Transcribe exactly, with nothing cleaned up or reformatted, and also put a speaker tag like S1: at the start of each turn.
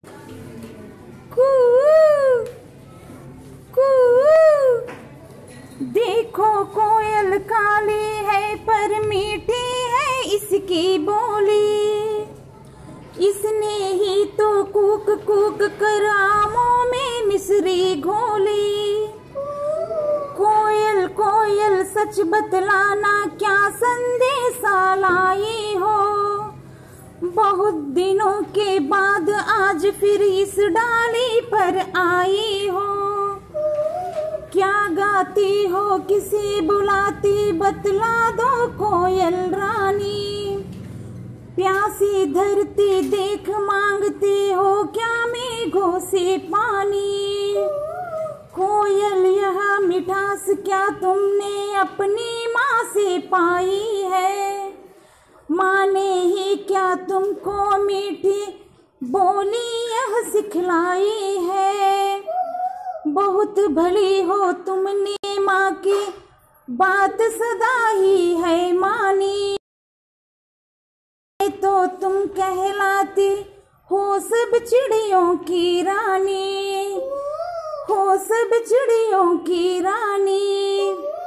S1: कू कू देखो कोयल काली है पर मीठी है इसकी बोली, इसने ही तो कूक कूक कर आमों में मिश्री घोली। कोयल कोयल सच बतलाना क्या संदेशा लाई हो, बहुत दिनों के बाद आज फिर इस डाली पर आई हो। क्या गाती हो किसे बुलाती बतला दो कोयल रानी, प्यासी धरती देख मांगती हो क्या मेघों से पानी। कोयल यह मिठास क्या तुमने अपनी माँ से पाई है, माँ ने ही क्या तुमको मीठी बोली यह सिखलाई है। बहुत भली हो तुमने माँ की बात सदा ही है मानी, तो तुम कहलाती हो सब चिड़ियों की रानी, हो सब चिड़ियों की रानी।